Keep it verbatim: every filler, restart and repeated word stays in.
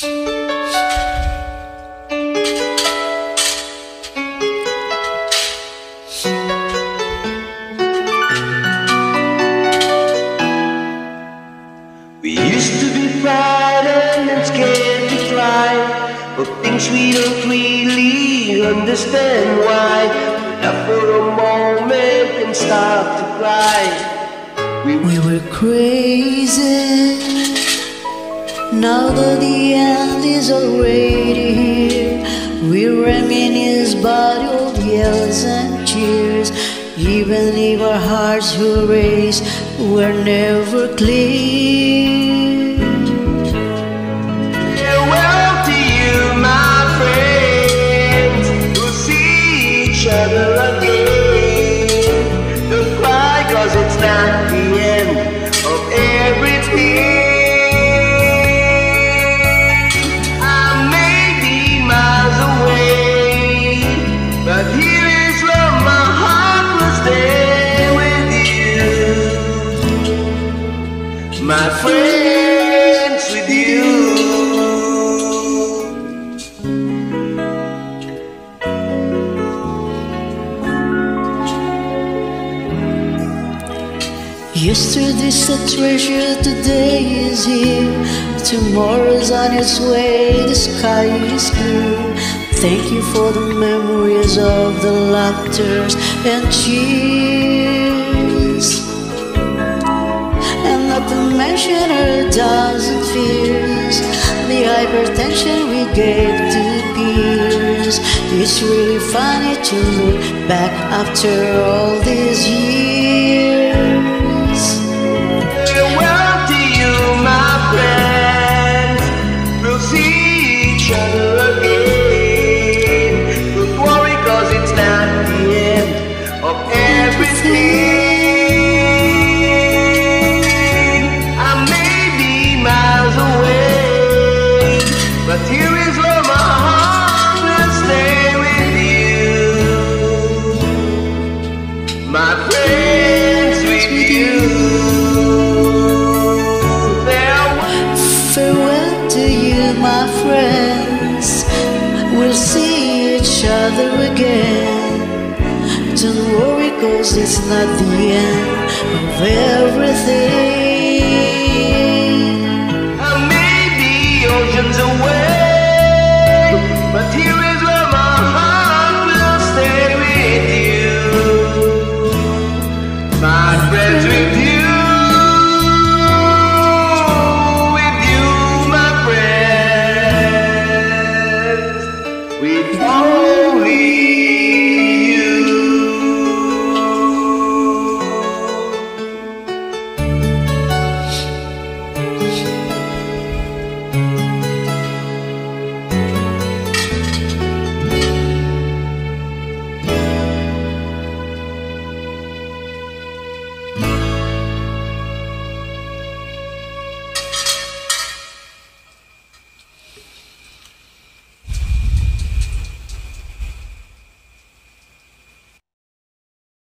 We used to be frightened and scared to fly, of things we don't really understand why. Not for a moment and start to cry. We, we were crazy. Now that the end is already here, we reminisce about all the yells and cheers. Even if our hearts were raised, were never clear. Farewell to you, my friends. We'll see each other again. Don't cry, cause it's not the end of everything. I may be miles away, but here is love, my heart will stay with you. My friends, with you. Yesterday's a treasure, today is here. Tomorrow's on its way, the sky is blue. Thank you for the memories of the laughters and cheers, and not to mention our thousand fears, the hypertension we gave to peers. It's really funny to look back after all these years. Farewell to you, my friends. We'll see each other again. Don't worry, cause it's not the end of everything. I may be miles away, but here is where my heart will stay with you. My friends, with you. Farewell to you, my friends. We'll see each other again. Don't worry, cause it's not the end of everything. I may be oceans away,